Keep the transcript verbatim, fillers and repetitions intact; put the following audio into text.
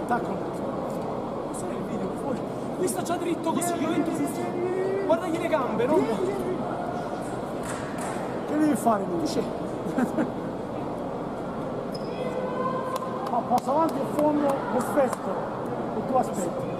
attacco. Cos'è il video? Fuori. Qui sta già dritto così, Juventus. Guardagli le gambe, no? Che devi fare lui? C'è. Ma passa avanti a fondo lo spesto e tu aspetti.